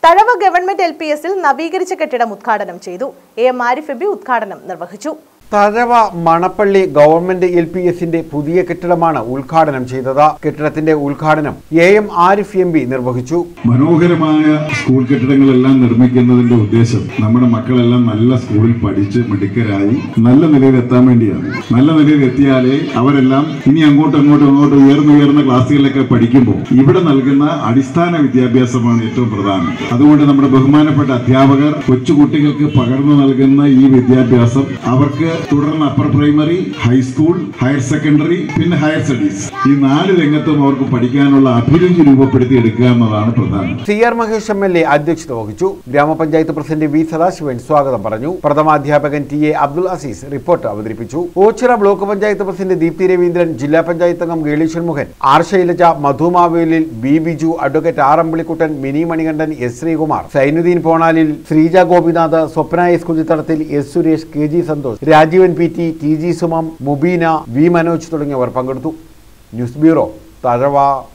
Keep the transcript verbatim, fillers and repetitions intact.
Thazhava government L P എസിൽ നവീകരിച്ച കെട്ടിടം ഉദ്ഘാടനം ചെയ്തു. A M Arif M P ഉദ്ഘാടനം നിർവഹിച്ചു. Thazhava Manappally government L P എസിന്റെ പുതിയ കെട്ടിടമാണ് ഉദ്ഘാടനം ചെയ്തത്. കെട്ടിടത്തിന്റെ ഉദ്ഘാടനം A M Arif M P നിർവഹിച്ചു. മനോഹരമായ സ്കൂൾ കെട്ടിടങ്ങളെല്ലാം നിർമ്മിക്കുന്നതിന്റെ ഉദ്ദേശം നമ്മുടെ മക്കളെല്ലാം നല്ല സ്കൂളിൽ പഠിച്ച് മിടുക്കരായി നല്ല നിലയിൽ എത്താൻ വേണ്ടിയാണ്. നല്ല നിലയിൽ എത്തിയാലേ അവരെല്ലാം ഇനി അങ്ങോട്ടും അങ്ങോട്ടും അങ്ങോട്ടും ഉയർന്ന ഉയർന്ന ക്ലാസ്സുകളിലൊക്കെ പഠിക്കുമ്പോൾ ഇവിടെ നൽകുന്ന അടിസ്ഥാന വിദ്യാഭ്യാസമാണ് ഏറ്റവും പ്രധാനം. അതുകൊണ്ട് നമ്മുടെ ബഹുമാനപ്പെട്ട അധ്യാപകർ കൊച്ചുകുട്ടികൾക്ക് പകർന്നു നൽകുന്ന ഈ വിദ്യാഭ്യാസം അവർക്ക് തുടർന്ന് upper primary, high school, higher secondary, പിന്നെ ഹയർ സ്റ്റഡീസ് ഈ നാല് രംഗത്തും അവർക്ക് പഠിക്കാനുള്ള അഭിരുചി രൂപപ്പെടുത്തി എടുക്കുക എന്നതാണ് പ്രധാനം. C R Mahesh M L A അധ്യക്ഷത വഹിച്ചു. ഗ്രാമപഞ്ചായത്ത് പ്രസിഡന്റ് വി സദാശിവൻ സ്വാഗതം പറഞ്ഞു. പ്രഥമാധ്യാപകൻ T A Abdul Azeez report അവതരിപ്പിച്ചു. ഓച്ചിറ ബ്ലോക്ക് പഞ്ചായത്ത് പ്രസിഡന്റ് ദീപ്തി രവീന്ദ്രൻ, ജില്ലാ പഞ്ചായത്ത് അംഗം ഗേളീശ്വൻ മുഖൻ, ആർ ശൈലജ, മധുമാവേലിൽ, B Biju, advocate R Ambilikuttan, Mini Manikandan, S Sreekumar, Sainudheen Ponalil, Sreeja Gopinath, Swapna S കുജിത്തടത്തിൽ, S Suresh, K G Santhosh, Rajeevan P T, T G Sumam, Mubeena, V Manoj തുടങ്ങിയവർ പങ്കെടുത്തു. News bureau, Thazhava.